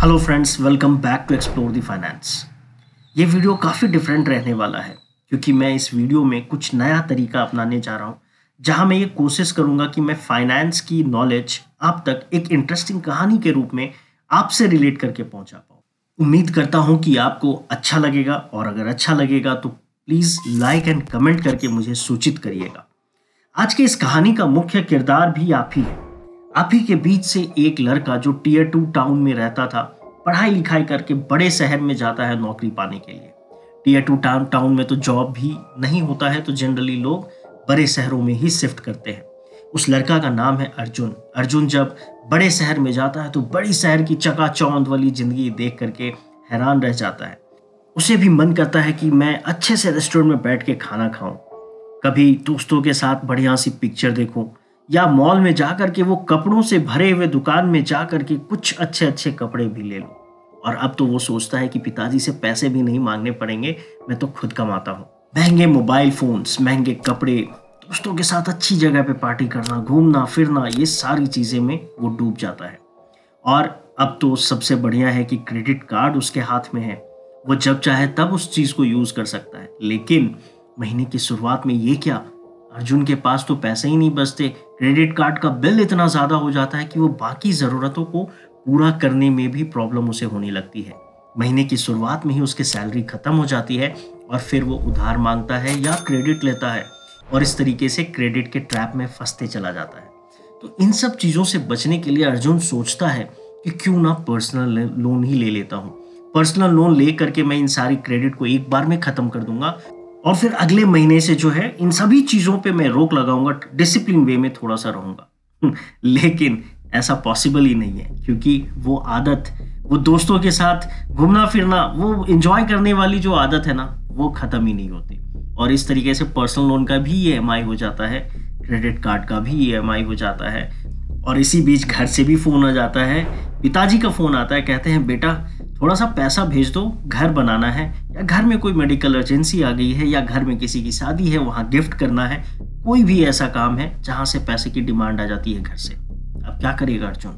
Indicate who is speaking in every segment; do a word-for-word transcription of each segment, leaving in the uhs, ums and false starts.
Speaker 1: Hello friends, welcome back to explore the finance. ये video काफ़ी different रहने वाला है क्योंकि मैं इस वीडियो में कुछ नया तरीका अपनाने जा रहा हूँ, जहाँ मैं ये कोशिश करूँगा कि मैं फाइनेंस की नॉलेज आप तक एक इंटरेस्टिंग कहानी के रूप में आपसे रिलेट करके पहुँचा पाऊँ। उम्मीद करता हूँ कि आपको अच्छा लगेगा, और अगर अच्छा लगेगा तो प्लीज़ लाइक एंड कमेंट करके मुझे सूचित करिएगा। आज की इस कहानी का मुख्य किरदार भी आप ही है। आप ही के बीच से एक लड़का जो टीयर टू टाउन में रहता था, पढ़ाई लिखाई करके बड़े शहर में जाता है नौकरी पाने के लिए। टीयर टू टाउन टाउन में तो जॉब भी नहीं होता है, तो जनरली लोग बड़े शहरों में ही शिफ्ट करते हैं। उस लड़का का नाम है अर्जुन। अर्जुन जब बड़े शहर में जाता है तो बड़ी शहर की चकाचौंध वाली जिंदगी देख करके हैरान रह जाता है। उसे भी मन करता है कि मैं अच्छे से रेस्टोरेंट में बैठ के खाना खाऊं, कभी दोस्तों के साथ बढ़िया सी पिक्चर देखूं, या मॉल में जाकर के वो कपड़ों से भरे हुए दुकान में जाकर के कुछ अच्छे अच्छे कपड़े भी ले लूं। और अब तो वो सोचता है कि पिताजी से पैसे भी नहीं मांगने पड़ेंगे, मैं तो खुद कमाता हूँ। महंगे मोबाइल फोन्स, महंगे कपड़े, दोस्तों के साथ अच्छी जगह पे पार्टी करना, घूमना फिरना, ये सारी चीजें में वो डूब जाता है। और अब तो सबसे बढ़िया है कि क्रेडिट कार्ड उसके हाथ में है, वो जब चाहे तब उस चीज को यूज कर सकता है। लेकिन महीने की शुरुआत में ये क्या, अर्जुन के पास तो पैसे ही नहीं बचते। क्रेडिट कार्ड का बिल इतना ज्यादा हो जाता है कि वो बाकी जरूरतों को पूरा करने में भी प्रॉब्लम उसे होने लगती है। महीने की शुरुआत में ही उसकी सैलरी खत्म हो जाती है और फिर वो उधार मांगता है या क्रेडिट लेता है, और इस तरीके से क्रेडिट के ट्रैप में फंसते चला जाता है। तो इन सब चीजों से बचने के लिए अर्जुन सोचता है कि क्यों ना पर्सनल लोन ही ले लेता हूँ। पर्सनल लोन ले करके मैं इन सारी क्रेडिट को एक बार में खत्म कर दूंगा, और फिर अगले महीने से जो है इन सभी चीजों पे मैं रोक लगाऊंगा, डिसिप्लिन वे में थोड़ा सा रहूंगा। लेकिन ऐसा पॉसिबल ही नहीं है, क्योंकि वो आदत, वो दोस्तों के साथ घूमना फिरना, वो एंजॉय करने वाली जो आदत है ना, वो खत्म ही नहीं होती। और इस तरीके से पर्सनल लोन का भी ई एम आई हो जाता है, क्रेडिट कार्ड का भी ई एम आई हो जाता है। और इसी बीच घर से भी फोन आ जाता है, पिताजी का फोन आता है, कहते हैं बेटा थोड़ा सा पैसा भेज दो, घर बनाना है, या घर में कोई मेडिकल अर्जेंसी आ गई है, या घर में किसी की शादी है वहां गिफ्ट करना है। कोई भी ऐसा काम है जहां से पैसे की डिमांड आ जाती है घर से। अब क्या करेगा अर्जुन?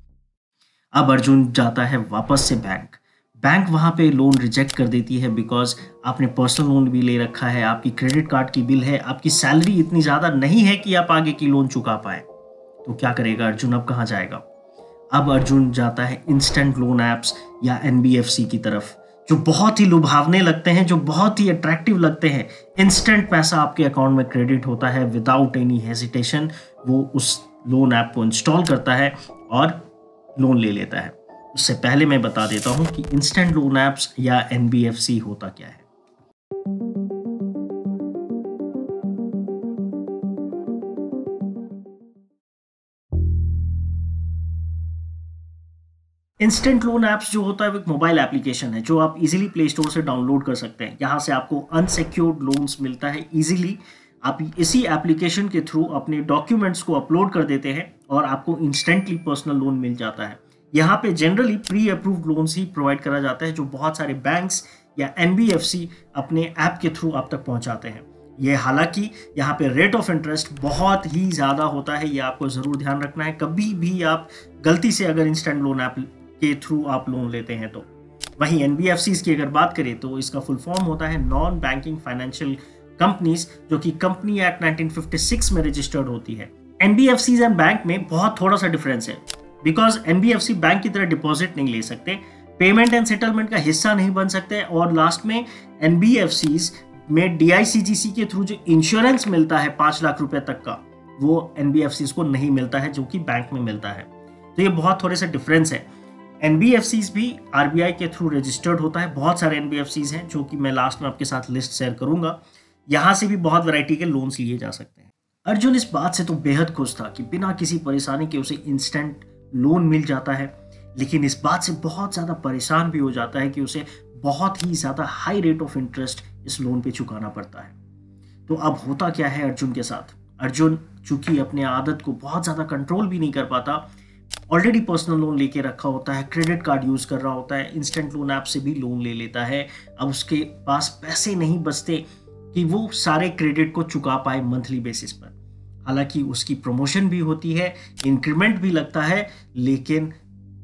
Speaker 1: अब अर्जुन जाता है वापस से बैंक। बैंक वहां पे लोन रिजेक्ट कर देती है, बिकॉज आपने पर्सनल लोन भी ले रखा है, आपकी क्रेडिट कार्ड की बिल है, आपकी सैलरी इतनी ज्यादा नहीं है कि आप आगे की लोन चुका पाए। तो क्या करेगा अर्जुन? अब कहाँ जाएगा? अब अर्जुन जाता है इंस्टेंट लोन एप्स या एन बी एफ सी की तरफ, जो बहुत ही लुभावने लगते हैं, जो बहुत ही अट्रैक्टिव लगते हैं। इंस्टेंट पैसा आपके अकाउंट में क्रेडिट होता है विदाउट एनी हेजिटेशन। वो उस लोन ऐप को इंस्टॉल करता है और लोन ले लेता है। उससे पहले मैं बता देता हूं कि इंस्टेंट लोन एप्स या एन बी एफ सी होता क्या है। इंस्टेंट लोन ऐप्स जो होता है वो एक मोबाइल एप्लीकेशन है जो आप इजीली प्ले स्टोर से डाउनलोड कर सकते हैं। यहाँ से आपको अनसिक्योर्ड लोन्स मिलता है इजीली। आप इसी एप्लीकेशन के थ्रू अपने डॉक्यूमेंट्स को अपलोड कर देते हैं और आपको इंस्टेंटली पर्सनल लोन मिल जाता है। यहाँ पे जनरली प्री अप्रूव्ड लोन्स ही प्रोवाइड करा जाता है, जो बहुत सारे बैंक्स या एन बी एफ सी अपने ऐप के थ्रू आप तक पहुँचाते हैं। ये हालांकि यहाँ पे रेट ऑफ इंटरेस्ट बहुत ही ज़्यादा होता है, ये आपको ज़रूर ध्यान रखना है। कभी भी आप गलती से अगर इंस्टेंट लोन ऐप के थ्रू आप लोन लेते हैं तो। वहीं एन बी एफ सीज़ की अगर बात करें तो इसका फुल फॉर्म होता है नॉन बैंकिंग फाइनेंशियल कंपनीज, जो कि company act nineteen fifty six में रजिस्टर्ड होती है। N B F Cs and bank में बहुत थोड़ा सा डिफरेंस है, because N B F C bank की तरह डिपॉजिट नहीं ले सकते, पेमेंट एंड सेटलमेंट का हिस्सा नहीं बन सकते, और लास्ट में एन बी एफ सीज़ में D I C G C के थ्रू जो इंश्योरेंस मिलता है पांच लाख रुपए तक का, वो एन बी एफ सीज़ को नहीं मिलता है, जो कि बैंक में मिलता है। तो ये बहुत थोड़े से डिफरेंस है। एन बी एफ सीज़ भी आर बी आई के थ्रू रजिस्टर्ड होता है। बहुत सारे एन बी एफ सीज़ हैं जो कि मैं लास्ट में आपके साथ लिस्ट शेयर करूंगा। यहाँ से भी बहुत वैरायटी के लोन्स लिए जा सकते हैं। अर्जुन इस बात से तो बेहद खुश था कि बिना किसी परेशानी के उसे इंस्टेंट लोन मिल जाता है, लेकिन इस बात से बहुत ज़्यादा परेशान भी हो जाता है कि उसे बहुत ही ज़्यादा हाई रेट ऑफ इंटरेस्ट इस लोन पे चुकाना पड़ता है। तो अब होता क्या है अर्जुन के साथ? अर्जुन चूंकि अपने आदत को बहुत ज़्यादा कंट्रोल भी नहीं कर पाता, ऑलरेडी पर्सनल लोन लेके रखा होता है, क्रेडिट कार्ड यूज कर रहा होता है, इंस्टेंट लोन ऐप से भी लोन ले लेता है। अब उसके पास पैसे नहीं बचते कि वो सारे क्रेडिट को चुका पाए मंथली बेसिस पर। हालांकि उसकी प्रमोशन भी होती है, इंक्रीमेंट भी लगता है, लेकिन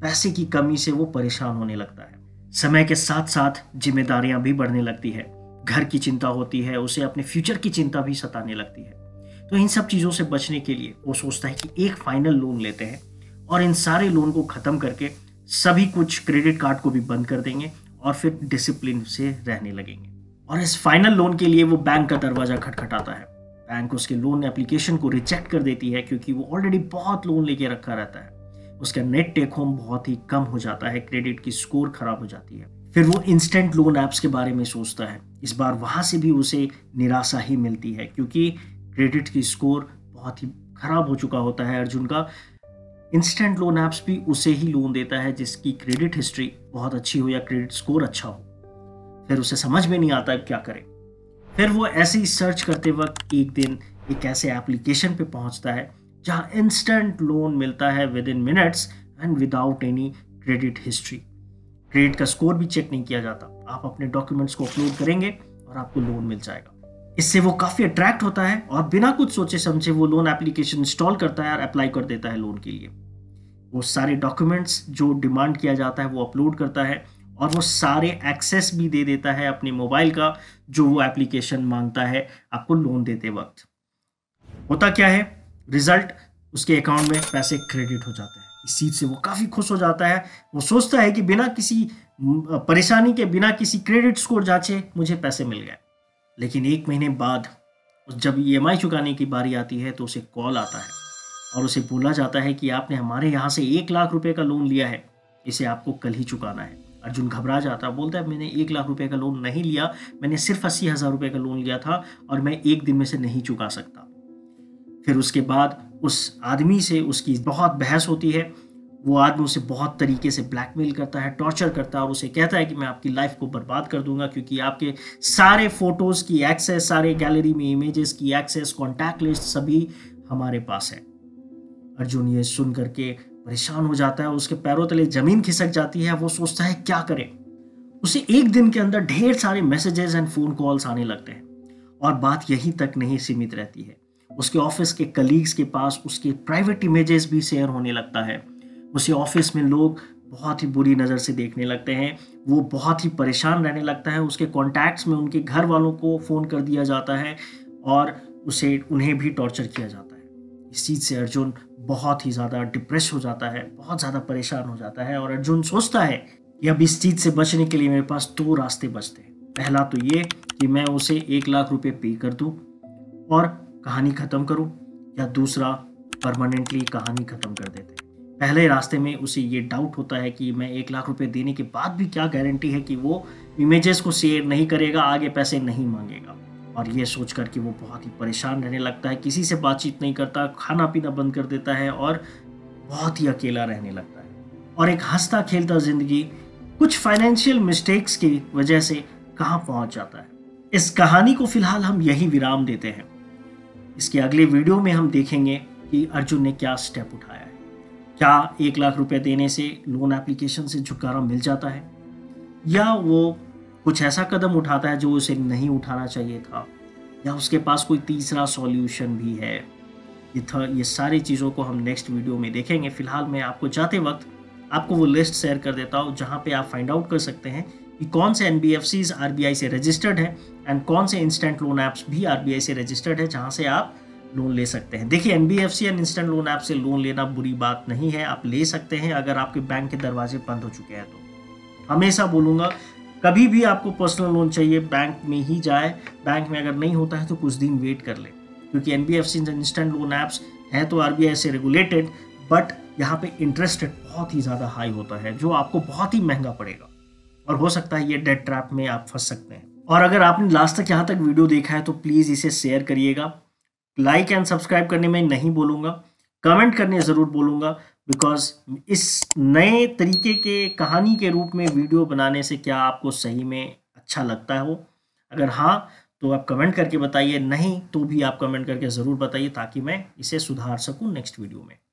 Speaker 1: पैसे की कमी से वो परेशान होने लगता है। समय के साथ साथ जिम्मेदारियां भी बढ़ने लगती है, घर की चिंता होती है, उसे अपने फ्यूचर की चिंता भी सताने लगती है। तो इन सब चीज़ों से बचने के लिए वो सोचता है कि एक फाइनल लोन लेते हैं और इन सारे लोन को ख़त्म करके सभी कुछ क्रेडिट कार्ड को भी बंद कर देंगे और फिर डिसिप्लिन से रहने लगेंगे। और इस फाइनल लोन के लिए वो बैंक का दरवाज़ा खटखटाता है। बैंक उसके लोन एप्लीकेशन को रिजेक्ट कर देती है क्योंकि वो ऑलरेडी बहुत लोन लेके रखा रहता है। उसका नेट टेक होम बहुत ही कम हो जाता है, क्रेडिट की स्कोर खराब हो जाती है। फिर वो इंस्टेंट लोन ऐप्स के बारे में सोचता है। इस बार वहाँ से भी उसे निराशा ही मिलती है क्योंकि क्रेडिट की स्कोर बहुत ही खराब हो चुका होता है अर्जुन का। इंस्टेंट लोन ऐप्स भी उसे ही लोन देता है जिसकी क्रेडिट हिस्ट्री बहुत अच्छी हो या क्रेडिट स्कोर अच्छा हो। फिर उसे समझ में नहीं आता क्या करे। फिर वो ऐसे ही सर्च करते वक्त एक दिन एक ऐसे एप्लीकेशन पे पहुंचता है जहां इंस्टेंट लोन मिलता है within minutes and without any credit history. Credit का स्कोर भी चेक नहीं किया जाता, आप अपने डॉक्यूमेंट्स को अपलोड करेंगे और आपको लोन मिल जाएगा। इससे वो काफ़ी अट्रैक्ट होता है और बिना कुछ सोचे समझे वो लोन एप्लीकेशन इंस्टॉल करता है और अप्लाई कर देता है लोन के लिए। वो सारे डॉक्यूमेंट्स जो डिमांड किया जाता है वो अपलोड करता है और वो सारे एक्सेस भी दे देता है अपने मोबाइल का जो वो एप्लीकेशन मांगता है आपको लोन देते वक्त। होता क्या है, रिजल्ट उसके अकाउंट में पैसे क्रेडिट हो जाते हैं। इस चीज़ से वो काफ़ी खुश हो जाता है। वो सोचता है कि बिना किसी परेशानी के, बिना किसी क्रेडिट स्कोर जांचे मुझे पैसे मिल गए। लेकिन एक महीने बाद जब ई एम आई चुकाने की बारी आती है तो उसे कॉल आता है और उसे बोला जाता है कि आपने हमारे यहाँ से एक लाख रुपए का लोन लिया है, इसे आपको कल ही चुकाना है। अर्जुन घबरा जाता है, बोलता है मैंने एक लाख रुपए का लोन नहीं लिया, मैंने सिर्फ अस्सी हज़ार रुपये का लोन लिया था और मैं एक दिन में से नहीं चुका सकता। फिर उसके बाद उस आदमी से उसकी बहुत बहस होती है। वो आदमी उसे बहुत तरीके से ब्लैकमेल करता है, टॉर्चर करता है और उसे कहता है कि मैं आपकी लाइफ को बर्बाद कर दूंगा क्योंकि आपके सारे फोटोज़ की एक्सेस, सारे गैलरी में इमेजेस की एक्सेस, कॉन्टैक्ट लिस्ट सभी हमारे पास है। अर्जुन ये सुन करके परेशान हो जाता है, उसके पैरों तले जमीन खिसक जाती है। वो सोचता है क्या करे। उसे एक दिन के अंदर ढेर सारे मैसेजेस एंड फोन कॉल्स आने लगते हैं और बात यहीं तक नहीं सीमित रहती है। उसके ऑफिस के कलीग्स के पास उसके प्राइवेट इमेजेस भी शेयर होने लगता है। उसे ऑफिस में लोग बहुत ही बुरी नज़र से देखने लगते हैं। वो बहुत ही परेशान रहने लगता है। उसके कॉन्टैक्ट्स में उनके घर वालों को फ़ोन कर दिया जाता है और उसे उन्हें भी टॉर्चर किया जाता है। इस चीज़ से अर्जुन बहुत ही ज़्यादा डिप्रेस हो जाता है, बहुत ज़्यादा परेशान हो जाता है और अर्जुन सोचता है कि अब इस चीज़ से बचने के लिए मेरे पास दो रास्ते बचते हैं। पहला तो ये कि मैं उसे एक लाख रुपए पे कर दूं और कहानी ख़त्म करूं, या दूसरा परमानेंटली कहानी ख़त्म कर देते हैं। पहले रास्ते में उसे ये डाउट होता है कि मैं एक लाख रुपए देने के बाद भी क्या गारंटी है कि वो इमेजेस को शेयर नहीं करेगा, आगे पैसे नहीं मांगेगा। और ये सोच कर कि वो बहुत ही परेशान रहने लगता है, किसी से बातचीत नहीं करता, खाना पीना बंद कर देता है और बहुत ही अकेला रहने लगता है। और एक हंसता खेलता ज़िंदगी कुछ फाइनेंशियल मिस्टेक्स की वजह से कहाँ पहुँच जाता है। इस कहानी को फिलहाल हम यही विराम देते हैं। इसके अगले वीडियो में हम देखेंगे कि अर्जुन ने क्या स्टेप उठाया है। क्या एक लाख रुपए देने से लोन एप्लीकेशन से छुटकारा मिल जाता है, या वो कुछ ऐसा कदम उठाता है जो उसे नहीं उठाना चाहिए था, या उसके पास कोई तीसरा सॉल्यूशन भी है। ये था ये सारी चीज़ों को हम नेक्स्ट वीडियो में देखेंगे। फिलहाल मैं आपको जाते वक्त आपको वो लिस्ट शेयर कर देता हूँ जहाँ पे आप फाइंड आउट कर सकते हैं कि कौन से N B F Cs R B I से रजिस्टर्ड हैं एंड कौन से इंस्टेंट लोन ऐप्स भी आर बी आई से रजिस्टर्ड है जहाँ से आप लोन ले सकते हैं। देखिए, N B F C and instant loan app से लोन लेना बुरी बात नहीं है, आप ले सकते हैं अगर आपके बैंक के दरवाजे बंद हो चुके हैं। तो हमेशा बोलूँगा, कभी भी आपको पर्सनल लोन चाहिए बैंक में ही जाए। बैंक में अगर नहीं होता है तो कुछ दिन वेट कर ले, क्योंकि N B F C and instant loan apps हैं तो आर बी आई से रेगुलेटेड, बट यहाँ पे इंटरेस्ट रेट बहुत ही ज़्यादा हाई होता है जो आपको बहुत ही महंगा पड़ेगा और हो सकता है ये डेट ट्रैप में आप फंस सकते हैं। और अगर आपने लास्ट तक यहाँ तक वीडियो देखा है तो प्लीज़ इसे शेयर करिएगा। लाइक एंड सब्सक्राइब करने में नहीं बोलूँगा, कमेंट करने ज़रूर बोलूँगा, बिकॉज इस नए तरीके के कहानी के रूप में वीडियो बनाने से क्या आपको सही में अच्छा लगता हो। अगर हाँ तो आप कमेंट करके बताइए, नहीं तो भी आप कमेंट करके ज़रूर बताइए ताकि मैं इसे सुधार सकूँ नेक्स्ट वीडियो में।